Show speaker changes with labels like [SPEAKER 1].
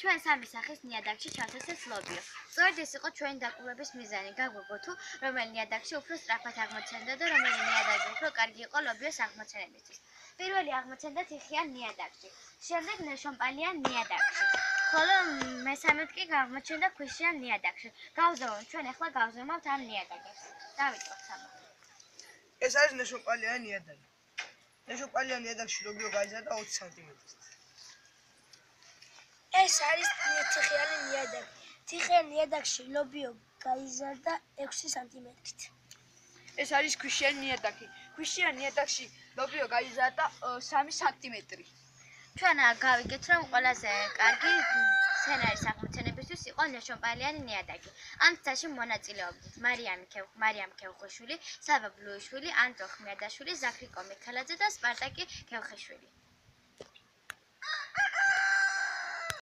[SPEAKER 1] ჩვენ სამი სახის ნიადაგში ჩავთვალეთ ლობიო. სწორედ ეს იყო ჩვენი დაკვირვების მიზანი. გაგვიგო თუ რომელი ნიადაგში უფრო სწრაფად აღმოცენდა და რომელი ნიადაგი უფრო კარგი იყო ლობიოს აღმოცენებისთვის. პირველი აღმოცენდა თიხიან ნიადაგში, შემდეგ ნეშომპალიან ნიადაგში. ხოლო მესამედ კი აღმოჩნდა ქვიშიან ნიადაგში. გავზოვოთ, ჩვენ ახლა გავზომავთ ამ ნიადაგებს. დავიწყოთ სამა.
[SPEAKER 2] ეს არის ნეშომპალიანი ნიადაგი. ნეშომპალიანი ნიადაგში ლობიო გაიზარდა 20 სანტიმეტრით.
[SPEAKER 3] ეს არის თიხიანი ნიადაგი. თიხიან ნიადაგში ლობიო გაიზარდა 6 სანტიმეტრით.
[SPEAKER 4] ეს არის ქვიშიან ნიადაგი. ქვიშიან ნიადაგში ლობიო გაიზარდა 3 სანტიმეტრი.
[SPEAKER 1] ჩვენ გავიგეთ, რომ ყველაზე კარგი სცენარის აღმოცენებისთვის იყო ნეშომპალიანი ნიადაგი. ამ ცდაში მონაწილეობდნენ მარიამ ქევხვიშვილი, სავა ბლუიშვილი, ანდრო ხმიადაშვილი, ზაქრიკო მიქელაძე და სპარტაკი ქევხიშვილი.